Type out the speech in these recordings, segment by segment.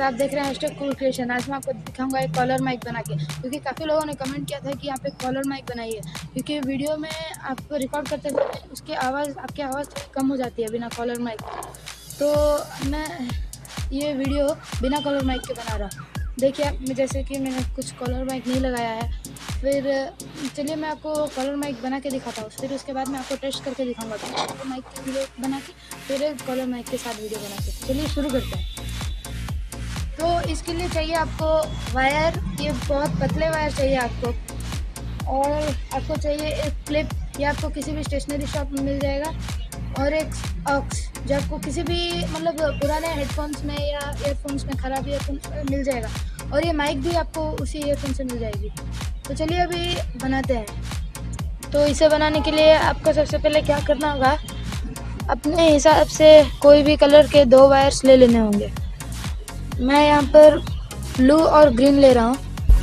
आप देख रहे हैं कूल क्रिएशन। आज मैं आपको दिखाऊंगा एक कॉलर माइक बना के, क्योंकि काफ़ी लोगों ने कमेंट किया था कि यहाँ पे कॉलर माइक बनाइए, क्योंकि वीडियो में आपको रिकॉर्ड करते हुए उसकी आवाज़ आपकी आवाज़ थोड़ी कम हो जाती है बिना कॉलर माइक। तो मैं ये वीडियो बिना कॉलर माइक के बना रहा। देखिए जैसे कि मैंने कुछ कॉलर माइक नहीं लगाया है, फिर चलिए मैं आपको कॉलर माइक बना के दिखाता हूँ, फिर उसके बाद मैं आपको टेस्ट करके दिखाऊंगा कॉलर माइक की वीडियो बना के, फिर कॉलर माइक के साथ वीडियो बना के। चलिए शुरू करते हैं। तो इसके लिए चाहिए आपको वायर, ये बहुत पतले वायर चाहिए आपको, और आपको चाहिए एक क्लिप, ये आपको किसी भी स्टेशनरी शॉप में मिल जाएगा, और एक ऑक्स जो आपको किसी भी मतलब पुराने हेडफोन्स में या ईयरफोन्स में, ख़राब ईयरफोन्स में मिल जाएगा, और ये माइक भी आपको उसी ईयरफोन से मिल जाएगी। तो चलिए अभी बनाते हैं। तो इसे बनाने के लिए आपको सबसे पहले क्या करना होगा, अपने हिसाब से कोई भी कलर के 2 वायर्स ले लेने होंगे। मैं यहाँ पर ब्लू और ग्रीन ले रहा हूँ।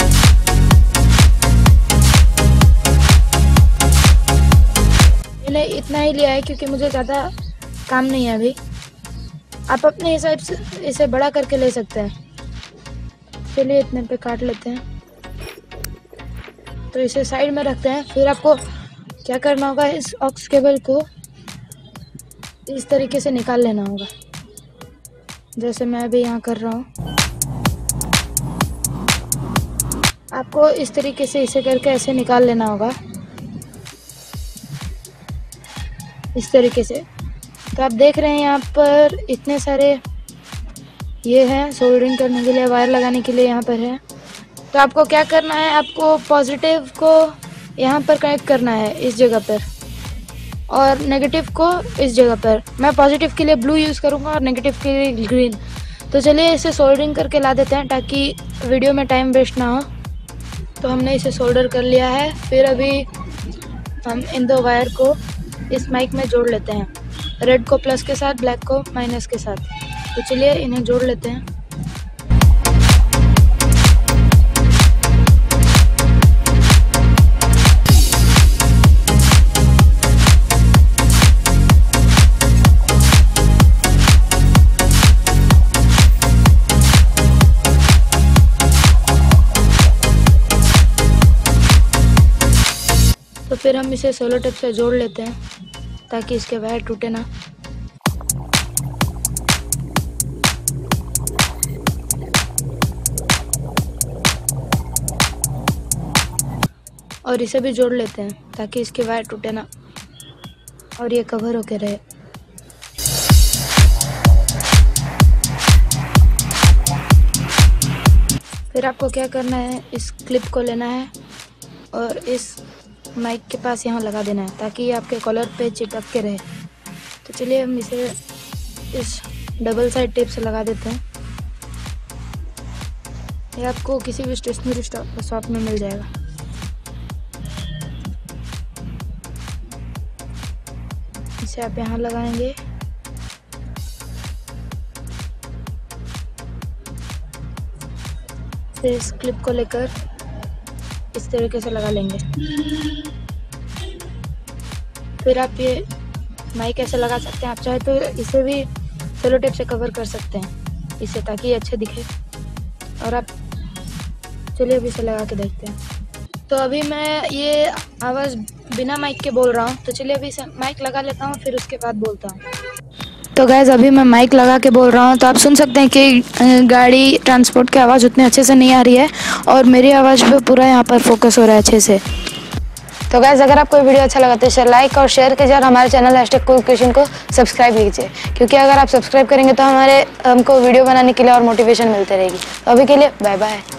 मैंने इतना ही लिया है क्योंकि मुझे ज़्यादा काम नहीं है अभी। आप अपने हिसाब से इसे बड़ा करके ले सकते हैं। चलिए इतने पे काट लेते हैं, तो इसे साइड में रखते हैं। फिर आपको क्या करना होगा, इस ऑक्स केबल को इस तरीके से निकाल लेना होगा, जैसे मैं अभी यहाँ कर रहा हूँ। आपको इस तरीके से इसे करके ऐसे निकाल लेना होगा, इस तरीके से। तो आप देख रहे हैं यहाँ पर इतने सारे ये हैं सोल्डरिंग करने के लिए, वायर लगाने के लिए यहाँ पर है। तो आपको क्या करना है, आपको पॉजिटिव को यहाँ पर कनेक्ट करना है इस जगह पर, और नेगेटिव को इस जगह पर। मैं पॉजिटिव के लिए ब्लू यूज़ करूँगा और नेगेटिव के लिए ग्रीन। तो चलिए इसे सोल्डरिंग करके ला देते हैं ताकि वीडियो में टाइम वेस्ट ना हो। तो हमने इसे सोल्डर कर लिया है। फिर अभी हम इन 2 वायर को इस माइक में जोड़ लेते हैं, रेड को प्लस के साथ, ब्लैक को माइनस के साथ। तो चलिए इन्हें जोड़ लेते हैं। तो फिर हम इसे सोलो टेप से जोड़ लेते हैं ताकि इसके वायर टूटे ना। और इसे भी जोड़ लेते हैं ताकि इसके वायर टूटे ना और ये कवर होके रहे। फिर आपको क्या करना है, इस क्लिप को लेना है और इस माइक के पास यहाँ लगा देना है ताकि ये आपके कॉलर पे चिपक के रहे। तो चलिए हम इसे इस डबल साइड टेप से लगा देते हैं। ये आपको किसी भी स्टेशनरी शॉप में मिल जाएगा। इसे आप यहाँ लगाएंगे, फिर इस क्लिप को लेकर इस तरीके से लगा लेंगे। फिर आप ये माइक ऐसे लगा सकते हैं। आप चाहे तो इसे भी सेलो टेप से कवर कर सकते हैं इसे, ताकि ये अच्छे दिखे। और आप चलिए अभी इसे लगा के देखते हैं। तो अभी मैं ये आवाज़ बिना माइक के बोल रहा हूँ, तो चलिए अभी इसे माइक लगा लेता हूँ, फिर उसके बाद बोलता हूँ। तो गाइस अभी मैं माइक लगा के बोल रहा हूँ, तो आप सुन सकते हैं कि गाड़ी ट्रांसपोर्ट की आवाज़ उतने अच्छे से नहीं आ रही है, और मेरी आवाज़ पे पूरा यहाँ पर फोकस हो रहा है अच्छे से। तो गाइस अगर आपको वीडियो अच्छा लगा तो इसे लाइक और शेयर कीजिए, और हमारे चैनल कूल क्रिएशन को सब्सक्राइब कीजिए, क्योंकि अगर आप सब्सक्राइब करेंगे तो हमको वीडियो बनाने के लिए और मोटिवेशन मिलती रहेगी। तो अभी के लिए बाय बाय।